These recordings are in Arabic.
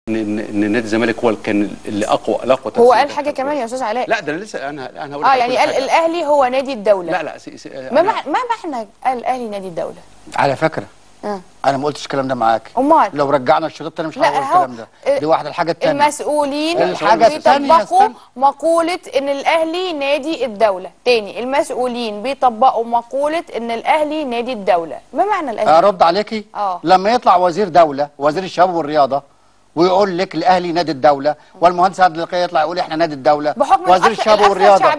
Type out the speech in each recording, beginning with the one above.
ان نادي الزمالك هو كان اللي اقوى هو قال حاجه كمان يا استاذ علاء. لا ده انا لسه انا هقول يعني قال الاهلي هو نادي الدوله. لا ما معنى قال الاهلي نادي الدوله؟ على فكره انا ما قلتش الكلام ده معاك. امال لو رجعنا الشريط انا مش هقول الكلام ده. دي واحده. الحاجه الثانيه المسؤولين بيطبقوا مقوله ان الاهلي نادي الدوله. تاني المسؤولين بيطبقوا مقوله ان الاهلي نادي الدوله. ما معنى الاهلي؟ ارد عليكي. لما يطلع وزير دوله، وزير الشباب والرياضه، ويقول لك الاهلي نادي الدوله، والمهندس عادل القيعي يطلع يقول احنا نادي الدوله بحكم وزير الشباب والرياضه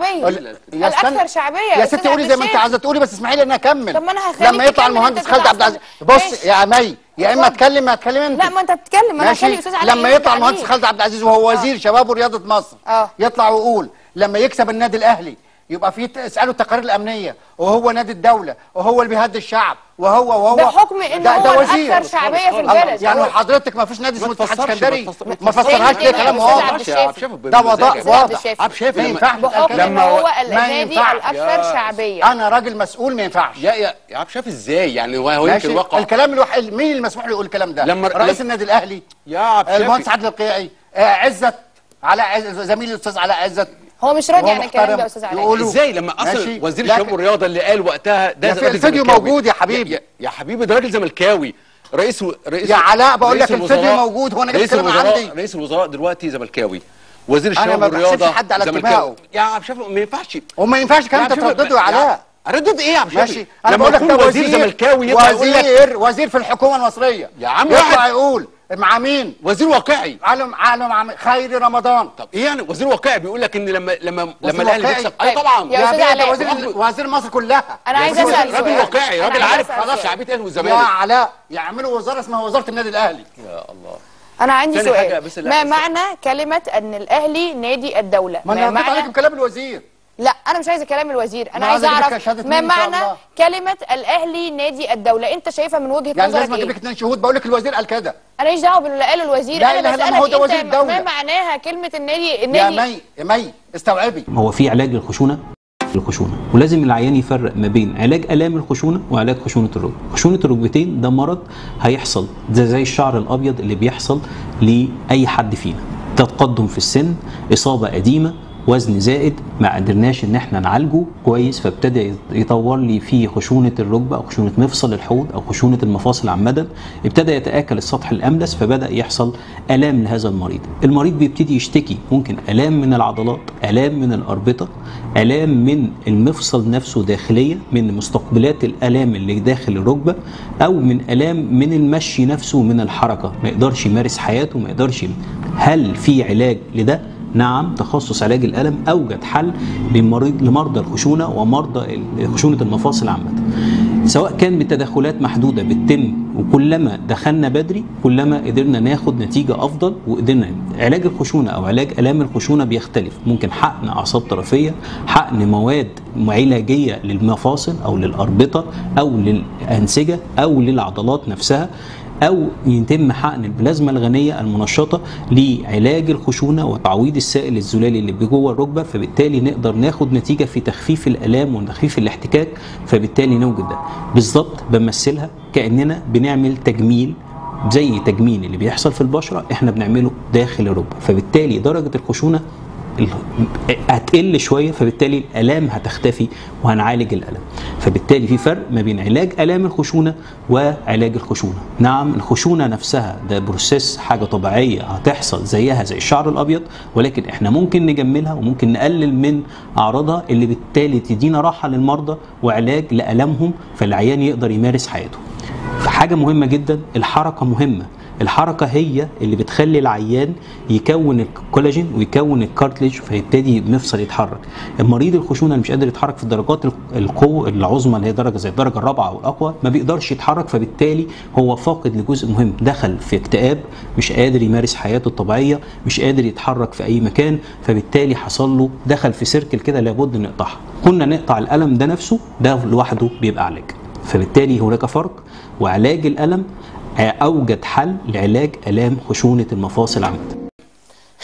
الاكثر شعبيه. يا ستي قولي زي ما انت عايزه تقولي، بس اسمحي لي ان اكمل. طب ما انا هخليك لما يطلع المهندس خالد عبد العزيز، بص يا مي، يا اما اتكلم يا اتكلم انت. لا ما انت بتتكلم، انا هخلي استاذ علاء. لما يطلع المهندس خالد عبد العزيز وهو وزير شباب ورياضه مصر يطلع ويقول لما يكسب النادي الاهلي يبقى في اسالوا التقارير الامنيه، وهو نادي الدوله، وهو اللي بيهدي الشعب، وهو بحكم ان هو الاكثر شعبيه في البلد. يعني حضرتك ما فيش نادي اسمه اتحاد اسكندري؟ ما فسرهاش ليه؟ كلام واضح. ده وضع واضح. عبد الشافي ما ينفعش بحكم ان هو النادي الاكثر شعبيه. انا راجل مسؤول ما ينفعش. يا عبد الشافي ازاي يعني؟ هو يمكن واقع الكلام الوحيد. مين المسموح له يقول الكلام ده؟ رئيس النادي الاهلي يا عبد الشافي، المهندس عادل القيعي، عزت علاء، زميلي الاستاذ علاء عزت. هو مش راضي عن الكلام ده يا استاذ علاء. ازاي لما اصل وزير الشباب والرياضه اللي قال وقتها ده الفيديو موجود يا حبيبي. يا حبيبي ده راجل زملكاوي. رئيس يا علاء بقول لك الفيديو موجود. هو انا جبت كلام عندي. رئيس الوزراء دلوقتي زملكاوي، وزير الشباب والرياضه انا ما حد على انتمائه. يا عبد الشافي ما ينفعش. وما ينفعش كلام انت تردده يا علاء. اردد ايه يا عبد الشافي؟ ماشي انا بقول لك ده وزير زملكاوي وزير في الحكومه المصريه يا عم. يطلع يقول مع مين؟ وزير واقعي. عالم خير رمضان. طب ايه يعني وزير واقعي بيقول لك ان لما الاهلي بيكسب؟ اي طبعا يا بيه وزير مصر كلها. انا عايز اسال راجل واقعي، راجل عارف خلاص شعبيه الاهلي والزمالك. يا علاء يعملوا وزاره اسمها وزاره النادي الاهلي. يا الله. انا عندي سؤال. ما معنى كلمه ان الاهلي نادي الدوله؟ ما معنى عليكم كلام الوزير؟ لا انا مش عايزه كلام الوزير، انا عايزه اعرف ما معنى كلمه الاهلي نادي الدوله. انت شايفها من وجهه نظرك يعني لازم اجيب لك 2 شهود؟ بقول لك الوزير قال كده. انا ماليش دعوه باللي قاله الوزير. لا انا بسالك هو ده وزير الدوله. ما معناها كلمه النادي؟ يا مي استوعبي. هو في علاج للخشونه، ولازم العيان يفرق ما بين علاج الام الخشونه وعلاج خشونه الركبه. خشونه الركبتين ده مرض هيحصل زي الشعر الابيض اللي بيحصل لاي حد فينا. تقدم في السن، اصابه قديمه، وزن زائد، ما قدرناش ان احنا نعالجه كويس، فابتدى يطور لي في خشونه الركبه او خشونه مفصل الحوض او خشونه المفاصل عامه. ابتدى يتاكل السطح الاملس فبدا يحصل الام لهذا المريض. المريض بيبتدي يشتكي ممكن الام من العضلات، الام من الاربطه، الام من المفصل نفسه داخليه، من مستقبلات الالام اللي داخل الركبه، او من الام من المشي نفسه، من الحركه، ما يقدرش يمارس حياته، ما يقدرش. هل في علاج لده؟ نعم، تخصص علاج الألم أوجد حل لمرضى الخشونة ومرضى خشونة المفاصل عامة، سواء كان بتدخلات محدودة بتتم، وكلما دخلنا بدري كلما قدرنا ناخد نتيجة أفضل. وقدرنا علاج الخشونة أو علاج آلام الخشونة بيختلف، ممكن حقن أعصاب طرفية، حقن مواد علاجية للمفاصل أو للأربطة أو للأنسجة أو للعضلات نفسها، أو يتم حقن البلازما الغنية المنشطة لعلاج الخشونة وتعويض السائل الزلالي اللي جوه الركبة، فبالتالي نقدر ناخد نتيجة في تخفيف الآلام وتخفيف الاحتكاك، فبالتالي نوجد ده. بالظبط بمثلها كأننا بنعمل تجميل، زي تجميل اللي بيحصل في البشرة احنا بنعمله داخل الركبة، فبالتالي درجة الخشونة هتقل شويه، فبالتالي الالام هتختفي وهنعالج الالم. فبالتالي في فرق ما بين علاج الام الخشونه وعلاج الخشونه. نعم الخشونه نفسها ده بروسيس، حاجه طبيعيه هتحصل زيها زي الشعر الابيض، ولكن احنا ممكن نجملها وممكن نقلل من اعراضها، اللي بالتالي تدينا راحه للمرضى وعلاج لالمهم، فالعيان يقدر يمارس حياته. فحاجه مهمه جدا، الحركه مهمه. الحركة هي اللي بتخلي العيان يكون الكولاجين ويكون الكارتليج، فيبتدي المفصل يتحرك. المريض الخشونة اللي مش قادر يتحرك في درجات القوة العظمى اللي هي درجة زي الدرجة الرابعة أو الأقوى، ما بيقدرش يتحرك، فبالتالي هو فاقد لجزء مهم، دخل في اكتئاب، مش قادر يمارس حياته الطبيعية، مش قادر يتحرك في أي مكان، فبالتالي حصل له دخل في سيركل كده لابد نقطعها. كنا نقطع الألم ده نفسه، ده لوحده بيبقى علاج. فبالتالي هناك فرق، وعلاج الألم أوجد حل لعلاج آلام خشونة المفاصل عامة.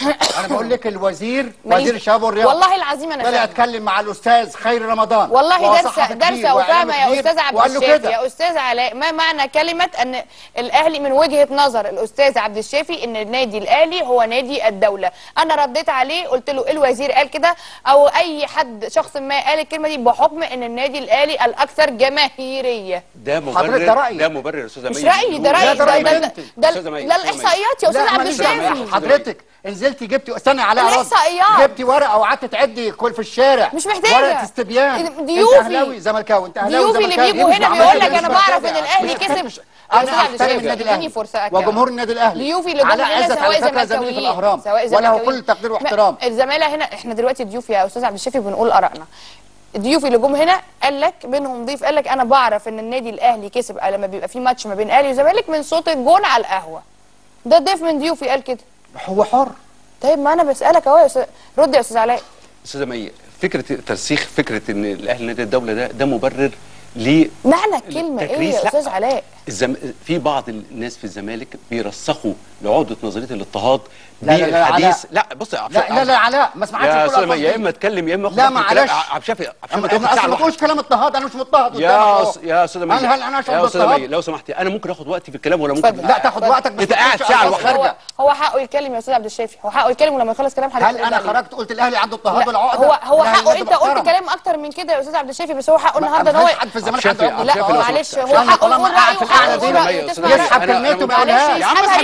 انا بقول لك الوزير وزير الشباب والرياضه والله العظيم انا طلع اتكلم مع الاستاذ خير رمضان والله درسه وفاهمه يا استاذ عبد الشافي يا استاذ علاء. ما معنى كلمه ان الاهلي من وجهه نظر الاستاذ عبد الشافي ان النادي الاهلي هو نادي الدوله؟ انا رديت عليه قلت له الوزير قال كده او اي حد شخص ما قال الكلمه دي بحكم ان النادي الاهلي الاكثر جماهيريه. ده مبرر، ده رأي، ده مبرر يا استاذه مش رايي، ده رايي، ده الاحصائيات يا استاذ عبد الشافي. حضرتك نزلتي جبتي استني على الاحصائيات، جبتي ورقه وقعدت تعدي كل في الشارع، مش محتاجه ورقه استبيان. ضيوفي انت اهلاوي زملكاوي، انت اهلاوي ضيوفي اللي بيجوا هنا بيقول لك انا بعرف ان الاهلي كسب. انا احترم النادي الاهلي وجمهور النادي الاهلي. ضيوفي اللي جم هنا سواء زملكاويين وله كل تقدير واحترام. الزماله هنا احنا دلوقتي ضيوف يا استاذ عبد الشافي بنقول ارائنا. الضيوف اللي جم هنا قال لك منهم ضيف قال لك انا بعرف ان النادي الاهلي كسب لما بيبقى في ماتش ما بين اهلي وزمالك من صوت الجون على القهوه. ده ضيف من ضيوفي قال كده. هو حر. طيب ما انا بسالك اهو يا استاذ، رد يا استاذ علاء. استاذه مي، فكره ترسيخ فكره ان الاهلي نادي الدوله ده مبرر ليه؟ معنى الكلمه ايه يا استاذ علاء؟ في بعض الناس في الزمالك بيرسخوا لعقده نظريه الاضطهاد بالحديث. لا بص يا لا علاء ما اسمعكش يا استاذ مي، يا اما اتكلم يا اما لا معلش عبد الشافي ما تقولش كلام اضطهاد، انا مش مضطهد يا استاذ مي. هل انا يا استاذ مي لو سمحتي انا ممكن اخد وقتي في الكلام ولا ممكن؟ لا تاخد وقتك بس انت قاعد ساعه لوحدك. هو حقه يتكلم يا استاذ عبد الشافي، هو حقه يتكلم ولما يخلص كلام حضرتك. هل انا خرجت قلت الاهلي عنده اضطهاد ولا عقده؟ هو حقه. انت قلت كلام اكتر من كده يا استاذ عبد الشافي، بس هو حقه النهارده ان هو حد في الزمالك عنده لا معلش هو حقه يقول رايه وحقه يسحب كلمته ما يقولهاش.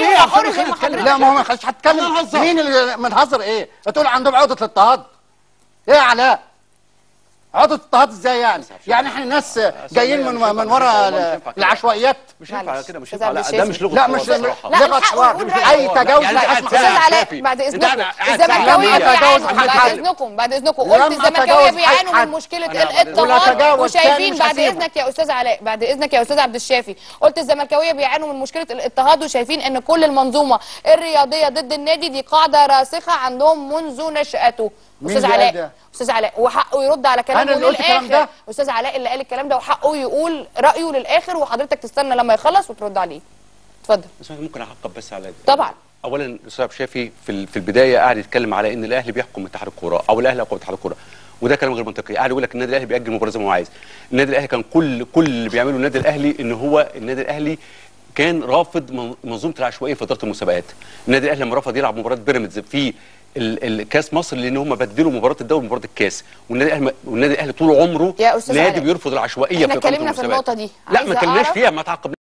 لا ما هو مش هتكلم. مين اللي منهزر ايه؟ بتقول عندهم عقده الاضطهاد؟ ايه يا علاء؟ عقده اضطهاد ازاي يعني؟ يعني احنا ناس جايين من ورا العشوائيات. مش ينفع كده، مش ينفع. لا ده مش لغه. لا مش لغه حوار. اي تجاوز. لا استاذ علاء بعد اذنكم الزملكاويه بيعانوا بعد اذنكم قلت الزملكاويه بيعانوا من مشكله الاضطهاد وشايفين بعد اذنك يا استاذ علاء بعد اذنك يا استاذ عبد الشافي قلت الزملكاويه بيعانوا من مشكله الاضطهاد وشايفين ان كل المنظومه الرياضيه ضد النادي دي قاعده راسخه عندهم منذ نشأته. استاذ علاء وحقه يرد على كلامه للاخر. استاذ علاء اللي قال الكلام ده وحقه يقول رايه للاخر وحضرتك تستنى لما يخلص وترد عليه. اتفضل. ممكن اعقب بس على طبعا. اولا الاستاذ عبد الشافي في البدايه قاعد يتكلم على ان الاهلي بيحكم اتحاد الكوره او الاهلي اقوى اتحاد الكوره، وده كلام غير منطقي. قاعد يقول لك النادي الاهلي بيأجل مباراه زي ما هو عايز. النادي الاهلي كان كل اللي بيعمله النادي الاهلي ان هو النادي الاهلي كان رافض منظومه العشوائيه في اداره المسابقات. النادي الاهلي لما رفض يلعب مباراه بيراميدز في الكاس مصر لان هم بدلوا مباراه الدوري بمباراه الكاس، والنادي الاهلي طول عمره نادي بيرفض العشوائيه في اداره المسابقات. احنا اتكلمنا في النقطه دي. لا ما اتكلمناش فيها، ما تعقبناش.